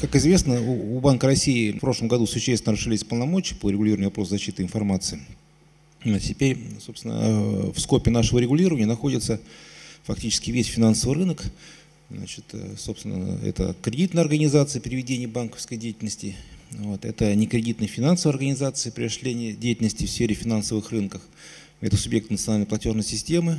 Как известно, у Банка России в прошлом году существенно расширились полномочия по регулированию вопросов защиты информации. Теперь, собственно, в скопе нашего регулирования находится фактически весь финансовый рынок. Значит, собственно, это кредитные организации при ведении банковской деятельности, это некредитные финансовые организации при осуществлении деятельности в сфере финансовых рынков, это субъекты национальной платежной системы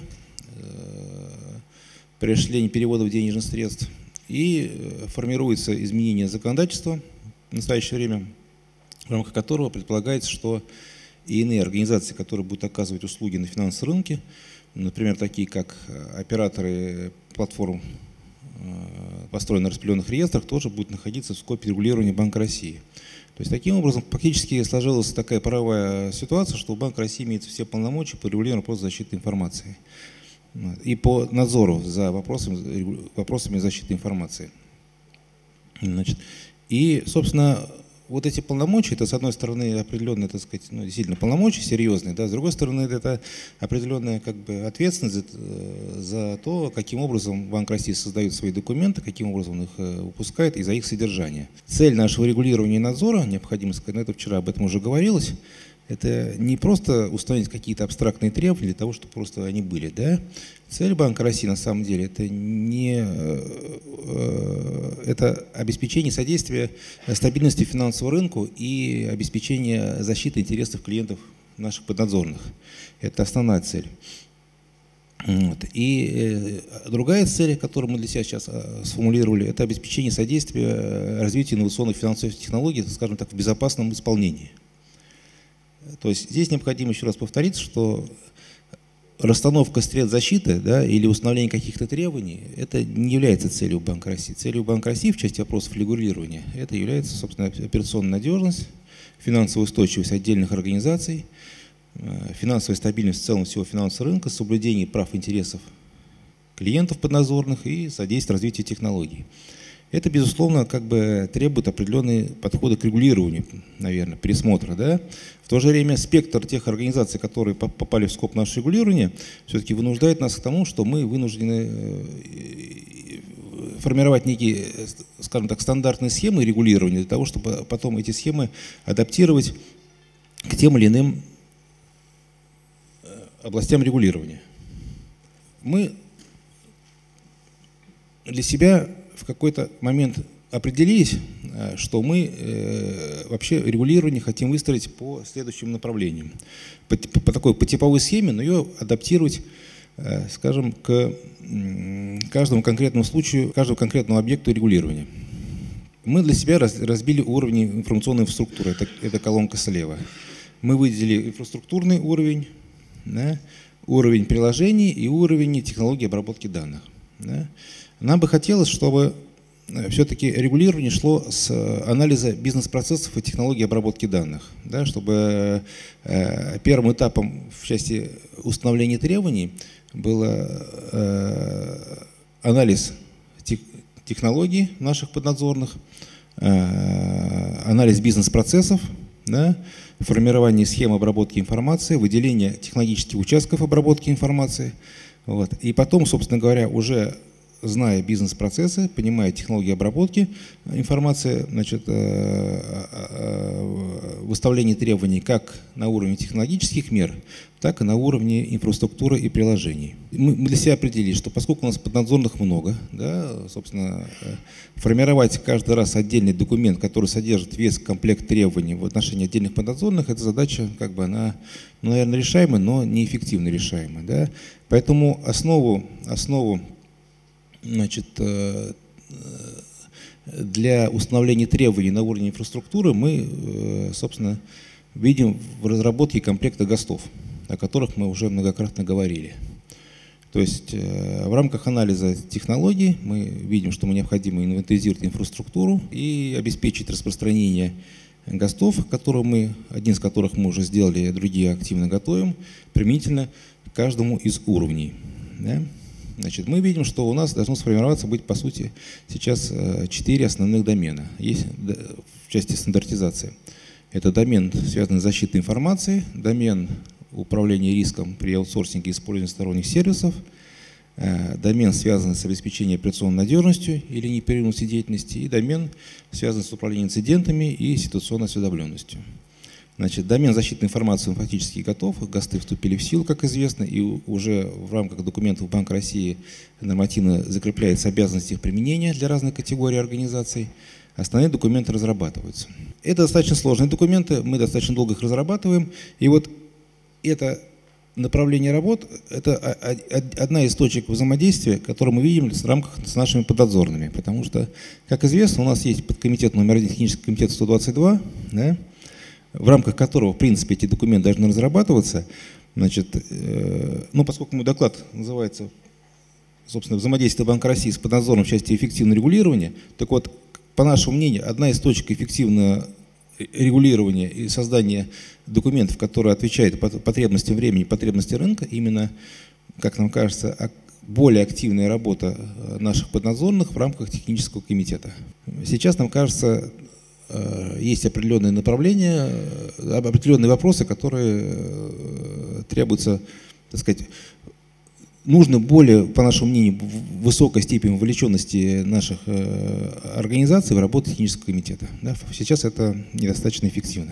при осуществлении переводов денежных средств. И формируется изменение законодательства в настоящее время, в рамках которого предполагается, что и иные организации, которые будут оказывать услуги на финансовом рынке, например, такие как операторы платформ, построенных на распределенных реестрах, тоже будут находиться в скопе регулирования Банка России. То есть таким образом фактически сложилась такая правовая ситуация, что у Банка России имеет все полномочия по регулированию вопросов защиты информации и по надзору за вопросами защиты информации. Значит, и, собственно, вот эти полномочия, это, с одной стороны, определенные, так сказать, действительно полномочия серьезные, да, с другой стороны, это определенная ответственность за то, каким образом Банк России создает свои документы, каким образом он их выпускает и за их содержание. Цель нашего регулирования и надзора, необходимо сказать, это вчера об этом уже говорилось, это не просто установить какие-то абстрактные требования для того, чтобы просто они были. Да? Цель Банка России на самом деле это обеспечение содействия стабильности финансового рынка и обеспечение защиты интересов клиентов наших поднадзорных. Это основная цель. И другая цель, которую мы для себя сейчас сформулировали, это обеспечение содействия развитию инновационных финансовых технологий, скажем так, в безопасном исполнении. То есть здесь необходимо еще раз повторить, что расстановка средств защиты, да, или установление каких-то требований, это не является целью Банка России. Целью Банка России в части вопросов регулирования это является, собственно, операционная надежность, финансовая устойчивость отдельных организаций, финансовая стабильность в целом всего финансового рынка, соблюдение прав и интересов клиентов поднадзорных и содействие развитию технологий. Это, безусловно, требует определенные подходы к регулированию, наверное, пересмотра. Да? В то же время спектр тех организаций, которые попали в скоп нашего регулирования, все-таки вынуждает нас к тому, что мы вынуждены формировать некие, скажем так, стандартные схемы регулирования для того, чтобы потом эти схемы адаптировать к тем или иным областям регулирования. Мы для себя в какой-то момент определились, что мы вообще регулирование хотим выстроить по следующим направлениям. По типовой схеме, но ее адаптировать, скажем, к каждому конкретному случаю, каждому конкретному объекту регулирования. Мы для себя разбили уровни информационной инфраструктуры, это колонка слева. Мы выделили инфраструктурный уровень, да, уровень приложений и уровень технологии обработки данных. Да. Нам бы хотелось, чтобы все-таки регулирование шло с анализа бизнес-процессов и технологий обработки данных, да, чтобы первым этапом в части установления требований был анализ технологий наших поднадзорных, анализ бизнес-процессов, да, формирование схем обработки информации, выделение технологических участков обработки информации. Вот. И потом, собственно говоря, уже зная бизнес-процессы, понимая технологии обработки информации, значит, выставление требований как на уровне технологических мер, так и на уровне инфраструктуры и приложений. Мы для себя определили, что поскольку у нас поднадзорных много, да, собственно, формировать каждый раз отдельный документ, который содержит весь комплект требований в отношении отдельных поднадзорных, эта задача, она, наверное, решаемая, но неэффективно решаемая. Да. Поэтому основу значит, для установления требований на уровне инфраструктуры мы, собственно, видим в разработке комплекта ГОСТов, о которых мы уже многократно говорили. То есть в рамках анализа технологий мы видим, что необходимо инвентаризировать инфраструктуру и обеспечить распространение ГОСТов, один из которых мы уже сделали, а другие активно готовим, применительно к каждому из уровней. Да? Значит, мы видим, что у нас должно сформироваться быть, по сути, сейчас 4 основных домена. Есть в части стандартизации. Это домен, связанный с защитой информации, домен управления риском при аутсорсинге и использовании сторонних сервисов, домен, связанный с обеспечением операционной надежностью или непрерывностью деятельности, и домен, связанный с управлением инцидентами и ситуационной осведомленностью. Значит, домен защиты информации фактически готов, ГОСТы вступили в силу, как известно, и уже в рамках документов Банка России нормативно закрепляется обязанность их применения для разных категорий организаций. Основные документы разрабатываются. Это достаточно сложные документы, мы достаточно долго их разрабатываем, и вот это направление работ – это одна из точек взаимодействия, которую мы видим в рамках с нашими поднадзорными, потому что, как известно, у нас есть подкомитет номер 1, технический комитет 122, да, в рамках которого, в принципе, эти документы должны разрабатываться. Значит, ну, поскольку мой доклад называется, собственно, «Взаимодействие Банка России с поднадзором в части эффективного регулирования», так вот, по нашему мнению, одна из точек эффективного регулирования и создания документов, которые отвечают потребностям времени, потребностям рынка, именно, как нам кажется, более активная работа наших поднадзорных в рамках технического комитета. Сейчас, нам кажется, есть определенные направления, определенные вопросы, которые требуются, так сказать, нужно более, по нашему мнению, высокая степень вовлеченности наших организаций в работу технического комитета. Да, сейчас это недостаточно эффективно.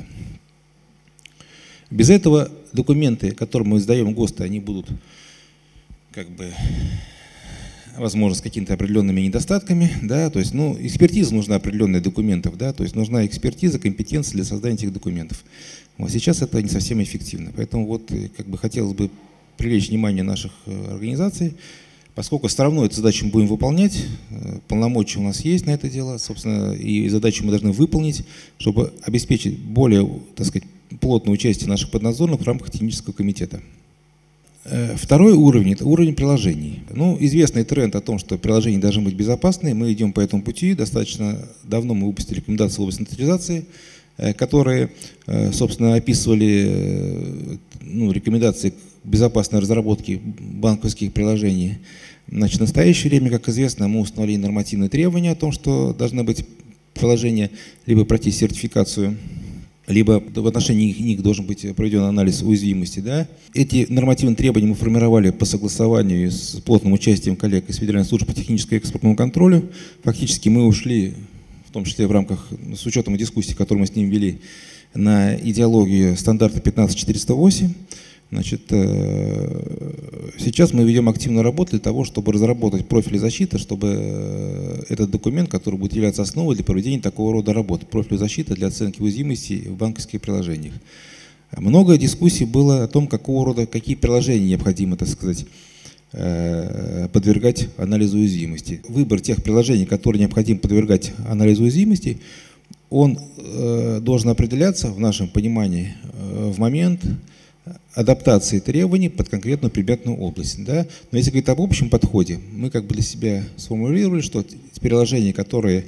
Без этого документы, которые мы издаем ГОСТы, они будут, как бы, возможно, с какими-то определенными недостатками, да, то есть, ну, экспертиза нужна определенных документов, да, то есть нужна экспертиза, компетенция для создания этих документов. Вот сейчас это не совсем эффективно, поэтому вот, как бы, хотелось бы привлечь внимание наших организаций, поскольку все равно эту задачу мы будем выполнять, полномочия у нас есть на это дело, собственно, и задачу мы должны выполнить, чтобы обеспечить более, так сказать, плотное участие наших поднадзорных в рамках технического комитета. Второй уровень – это уровень приложений. Ну, известный тренд о том, что приложения должны быть безопасны, мы идем по этому пути. Достаточно давно мы выпустили рекомендации в области инвентаризации, которые, собственно, описывали, ну, рекомендации к безопасной разработке банковских приложений. Значит, в настоящее время, как известно, мы установили нормативные требования о том, что должны быть приложения либо пройти сертификацию, либо в отношении них должен быть проведен анализ уязвимости. Да? Эти нормативные требования мы формировали по согласованию с плотным участием коллег из Федеральной службы по техническому и экспортному контролю. Фактически мы ушли, в том числе в рамках, с учетом дискуссий, которые мы с ним вели, на идеологию стандарта 15408. Значит, сейчас мы ведем активную работу для того, чтобы разработать профили защиты, чтобы этот документ, который будет являться основой для проведения такого рода работ, профиль защиты для оценки уязвимости в банковских приложениях. Много дискуссий было о том, какие приложения необходимо, так сказать, подвергать анализу уязвимости. Выбор тех приложений, которые необходимо подвергать анализу уязвимости, он должен определяться, в нашем понимании, в момент адаптации требований под конкретную предметную область. Да? Но если говорить об общем подходе, мы как бы для себя сформулировали, что приложения, которые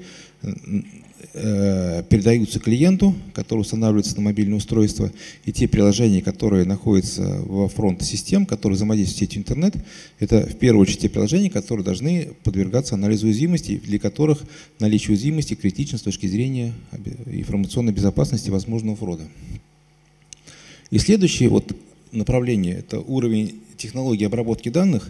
передаются клиенту, которые устанавливаются на мобильное устройство, и те приложения, которые находятся во фронт-систем, которые взаимодействуют с сетью интернет, это в первую очередь те приложения, которые должны подвергаться анализу уязвимости, для которых наличие уязвимости критично с точки зрения информационной безопасности возможного фрода. И следующее вот направление – это уровень технологии обработки данных.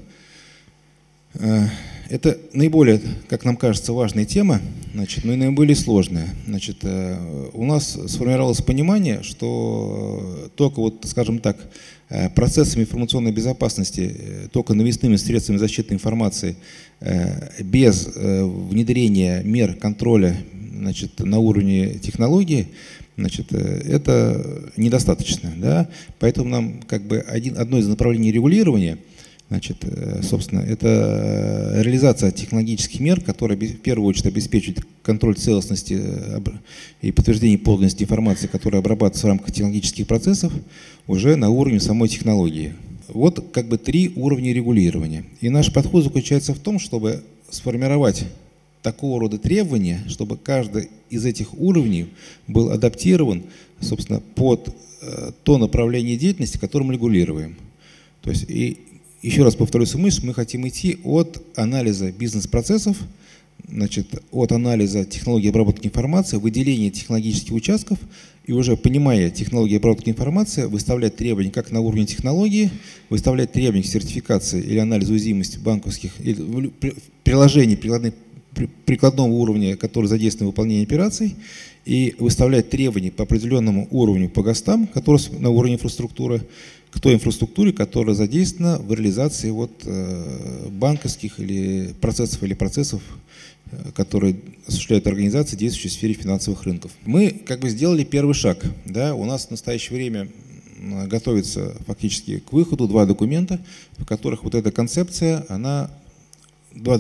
Это наиболее, как нам кажется, важная тема, значит, но и наиболее сложная. Значит, у нас сформировалось понимание, что только, вот, скажем так, процессами информационной безопасности, только навесными средствами защиты информации, без внедрения мер контроля, значит, на уровне технологии, значит, это недостаточно. Да? Поэтому нам как бы одно из направлений регулирования, значит, собственно, это реализация технологических мер, которые в первую очередь обеспечивают контроль целостности и подтверждение подлинности информации, которая обрабатывается в рамках технологических процессов, уже на уровне самой технологии. Вот как бы 3 уровня регулирования. И наш подход заключается в том, чтобы сформировать такого рода требования, чтобы каждый из этих уровней был адаптирован, собственно, под то направление деятельности, которое мы регулируем. То есть, и еще раз повторю свою мысль, мы хотим идти от анализа бизнес-процессов значит, от анализа технологии обработки информации, выделения технологических участков и уже понимая технологии обработки информации, выставлять требования как на уровне технологии, выставлять требования к сертификации или анализу уязвимости банковских приложений прикладного уровня, которые задействованы в выполнении операций, и выставлять требования по определенному уровню по ГОСТам, которые на уровне инфраструктуры, к той инфраструктуре, которая задействована в реализации банковских процессов, которые осуществляют организации, действующие в сфере финансовых рынков. Мы как бы сделали первый шаг. Да? У нас в настоящее время готовится фактически к выходу два документа, в которых вот эта концепция, два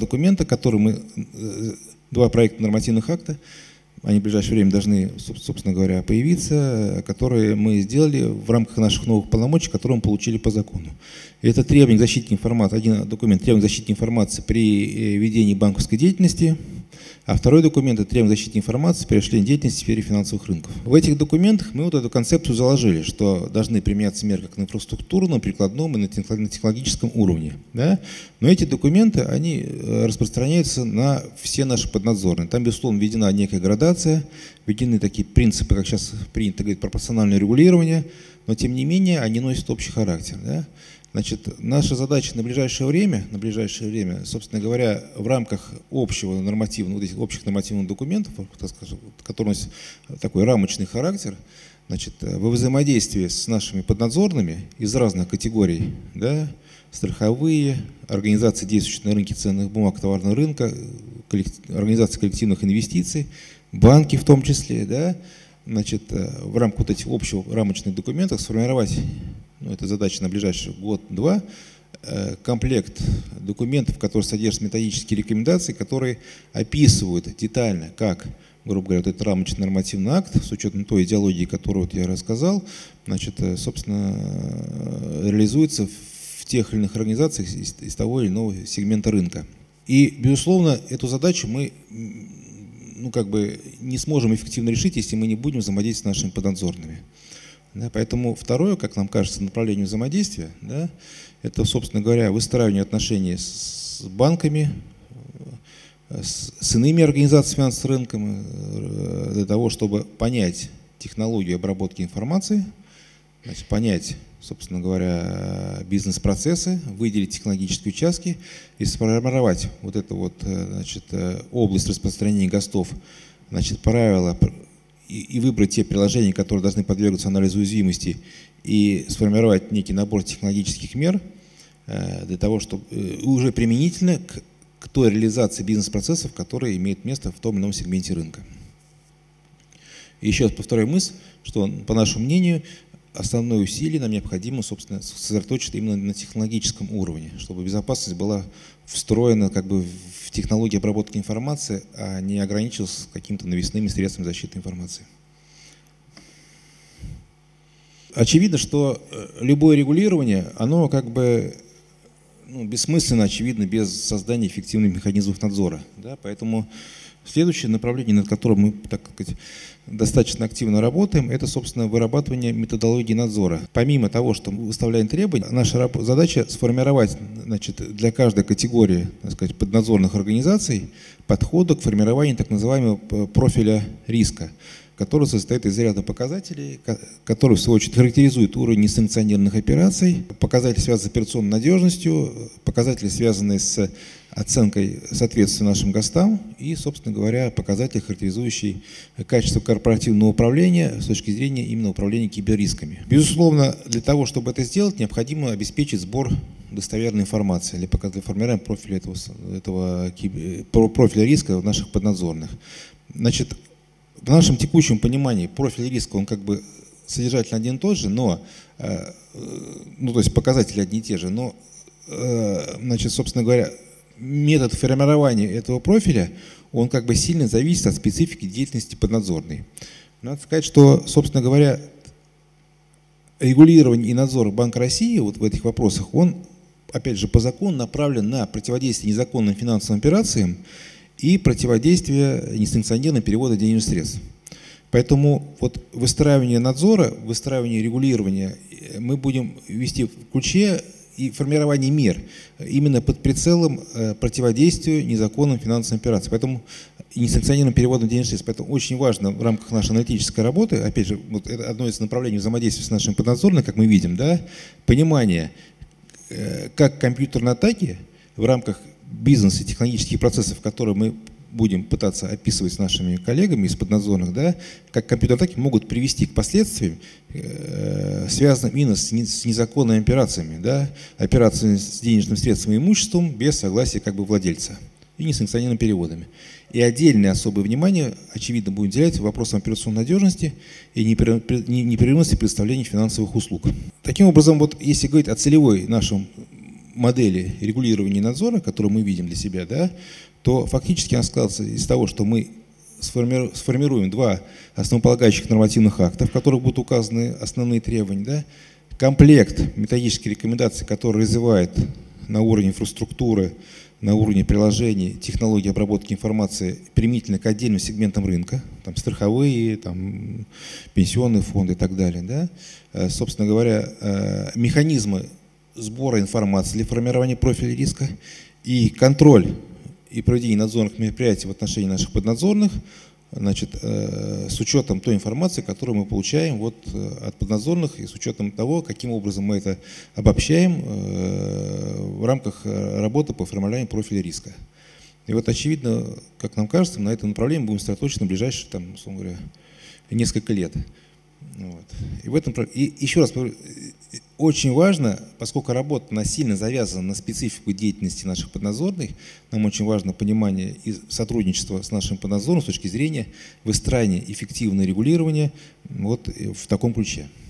проекта нормативных акта, они в ближайшее время должны, собственно говоря, появиться, которые мы сделали в рамках наших новых полномочий, которые мы получили по закону. Это требование к защите информации, один документ требование к защите информации при ведении банковской деятельности, а второй документ – это требование к защите информации при осуществлении деятельности в сфере финансовых рынков. В этих документах мы вот эту концепцию заложили, что должны применяться меры как на инфраструктурном, прикладном и на технологическом уровне. Да? Но эти документы, они распространяются на все наши поднадзорные. Там, безусловно, введена некая градация, введены такие принципы, как сейчас принято говорить, пропорциональное регулирование, но тем не менее они носят общий характер. Да? Значит, наша задача на ближайшее время, собственно говоря, в рамках общих нормативных документов, так скажем, которые носят такой рамочный характер, значит, во взаимодействии с нашими поднадзорными из разных категорий, да, страховые, организации, действующие на рынке ценных бумаг, товарного рынка, организации коллективных инвестиций, банки в том числе, да, значит, в рамках вот этих общих рамочных документов сформировать, это задача на ближайший год-два, комплект документов, которые содержат методические рекомендации, которые описывают детально, как, грубо говоря, вот этот рамочный нормативный акт, с учетом той идеологии, которую я рассказал, значит, собственно, реализуется в тех или иных организациях из того или иного сегмента рынка. И, безусловно, эту задачу мы не сможем эффективно решить, если мы не будем взаимодействовать с нашими поднадзорными. Да, поэтому второе, как нам кажется, направление взаимодействия, да, это, собственно говоря, выстраивание отношений с банками, с иными организациями финансовых рынков, для того, чтобы понять технологию обработки информации, значит, понять, собственно говоря, бизнес-процессы, выделить технологические участки и сформировать вот эту значит, область распространения ГОСТов, значит, правила и выбрать те приложения, которые должны подвергнуться анализу уязвимости, и сформировать некий набор технологических мер для того, чтобы уже применительно к той реализации бизнес-процессов, которые имеют место в том или ином сегменте рынка. И еще раз повторяю мысль, что, по нашему мнению, основное усилие нам необходимо, собственно, сосредоточить именно на технологическом уровне, чтобы безопасность была встроена как бы в технологии обработки информации, а не ограничилась какими-то навесными средствами защиты информации. Очевидно, что любое регулирование, оно как бы бессмысленно, очевидно, без создания эффективных механизмов надзора. Да? Поэтому следующее направление, над которым мы, так сказать, достаточно активно работаем, это, собственно, вырабатывание методологии надзора. Помимо того, что мы выставляем требования, наша задача сформировать, значит, для каждой категории, так сказать, поднадзорных организаций подхода к формированию так называемого профиля риска, который состоит из ряда показателей, которые, в свою очередь, характеризуют уровень несанкционированных операций, показатели, связанные с операционной надежностью, показатели, связанные с оценкой соответствия нашим ГОСТам и, собственно говоря, показатели, характеризующие качество корпоративного управления с точки зрения именно управления киберрисками. Безусловно, для того, чтобы это сделать, необходимо обеспечить сбор достоверной информации для формирования профиля профиля риска наших поднадзорных. Значит, в нашем текущем понимании профиль риска, он как бы содержательно один и тот же, но, то есть показатели одни и те же, но, значит, собственно говоря, метод формирования этого профиля, он как бы сильно зависит от специфики деятельности поднадзорной. Надо сказать, что, собственно говоря, регулирование и надзор Банка России вот в этих вопросах, он, опять же, по закону направлен на противодействие незаконным финансовым операциям и противодействие несанкционированным переводу денежных средств. Поэтому вот выстраивание надзора, выстраивание регулирования мы будем вести в ключе и формирование мер именно под прицелом противодействию незаконным финансовым операциям. Поэтому и несанкционированным переводом денежных средств. Поэтому очень важно в рамках нашей аналитической работы, опять же, вот это одно из направлений взаимодействия с нашими поднадзорными, как мы видим, да, понимание, как компьютерные атаки в рамках бизнеса и технологических процессов, которые мы будем пытаться описывать с нашими коллегами из поднадзорных, да, как компьютерные атаки могут привести к последствиям, связанным именно с незаконными операциями, да, операциями с денежным средством и имуществом без согласия как бы владельца и несанкционированными переводами. И отдельное особое внимание, очевидно, будет уделять вопросам операционной надежности и непрерывности предоставления финансовых услуг. Таким образом, вот если говорить о целевой нашей модели регулирования и надзора, которую мы видим для себя, да, то фактически она складывается из того, что мы сформируем два основополагающих нормативных акта, в которых будут указаны основные требования, да, комплект методических рекомендаций, который развивает на уровне инфраструктуры, на уровне приложений, технологий обработки информации применительно к отдельным сегментам рынка, там страховые, там, пенсионные фонды и так далее. Да? Собственно говоря, механизмы сбора информации для формирования профиля риска и контроль и проведение надзорных мероприятий в отношении наших поднадзорных, значит, с учетом той информации, которую мы получаем вот от поднадзорных, и с учетом того, каким образом мы это обобщаем в рамках работы по формированию профиля риска. И вот очевидно, как нам кажется, на этом направлении мы будем сосредоточены в ближайшие, там, условно говоря, несколько лет. Вот. И еще раз говорю, очень важно, поскольку работа насильно завязана на специфику деятельности наших поднадзорных, нам очень важно понимание и сотрудничество с нашим поднадзором с точки зрения выстраивания эффективного регулирования вот в таком ключе.